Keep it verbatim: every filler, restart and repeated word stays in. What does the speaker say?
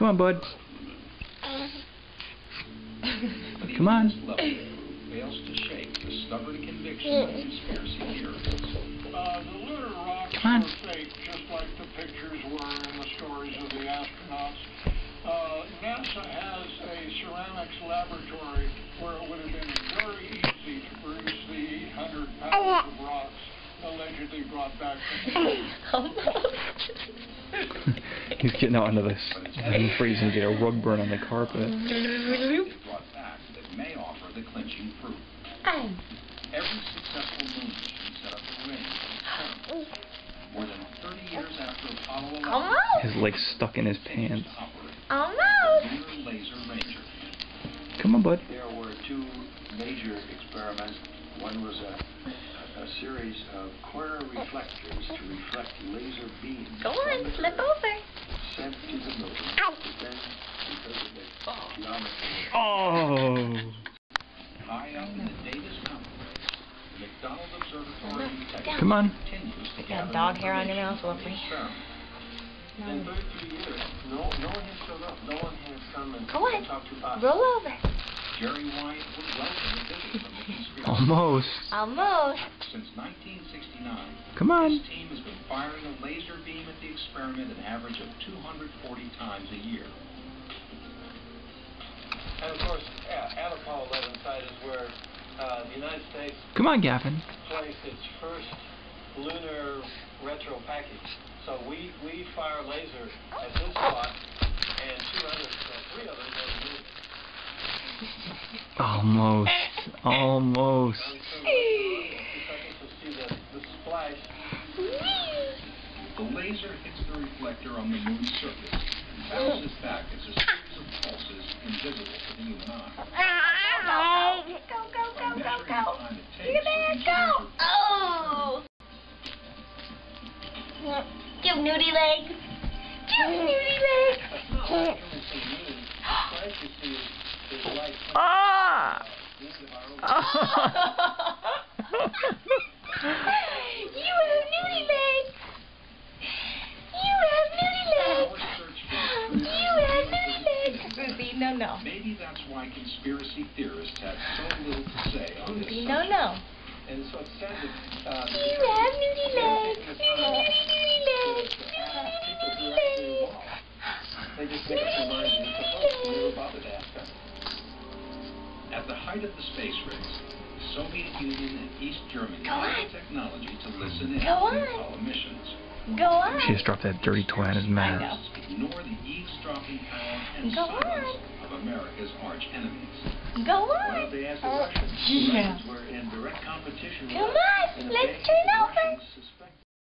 Come on, bud. Come on. Fails to shake the stubborn conviction of conspiracy theorists. Uh, the lunar rocks Come on. were fake, just like the pictures were in the stories of the astronauts. Uh, NASA has a ceramics laboratory where it would have been very easy to produce the eight hundred pounds of rocks allegedly brought back from Almost. He's getting out into this and freezing to get a rug burn on the carpet. Brought back that may offer the clinching proof. Every successful moon mission set up a ring of experiments. More than thirty years after Apollo eleven, Almost. His leg's stuck in his pants. Almost. the Lunar Laser Ranger. Come on, bud. There were two major experiments. One was a, a, a series of corner reflectors to reflect laser beams. Go on, from the flip Earth, over. sent to the moon. But then, because of the geometry, Oh. High up in the Davis Mountains, the McDonald Observatory in Texas Come on. continues to Got gather dog hair on your information mouth, from the lovely. experiment. in thirty-three years, no, no one has showed up. No one has come and Go on. talked to us. Roll over. Jerry Wyatt would welcome a visit from the conspiracy. Almost. Almost. Since nineteen sixty-nine, Come on. his team has been firing a laser beam at the experiment an average of two hundred forty times a year. And of course, at, at Apollo eleven site is where uh, the United States Come on, Gavin. placed its first lunar retro package. So we, we fire laser at this spot, and two others, uh, three others on the moon. Almost. Almost. And so we're seconds to see the, the splash. The laser hits the reflector on the moon's surface and bounces back as a series of pulses invisible to the human eye. Go, go, go, go, By go, measuring go. the time it Look takes at that, for each go. laser Oh. Give nudie legs. Give nudie legs. That's not like coming to the moon. The splash you see is, is light coming Ah. uh, into our own. You have nudie legs. You have nudie Our legs. search for the truth You have nudie legs. Ruby, no, no. Maybe that's why conspiracy theorists have so little to say on this Ruby, subject. no, no. And so it's said that uh, You have nudie legs. Nudie, nudie, nudie legs. to ask Nudie, people who nudie are actually legs. involved. They just make up their minds and it's supposed to never bother to ask us. At the height of the space race, the Soviet Union and East Germany Go on. had the technology to listen in Go on on. Apollo missions. Go on. She just dropped that dirty toy on his I know. mouth. Ignore the eavesdropping power and Go silence on. of America's arch enemies. Go Why on. don't they ask the Russians? The Yeah. Russians were in direct competition with Come us on. in a Let's big turn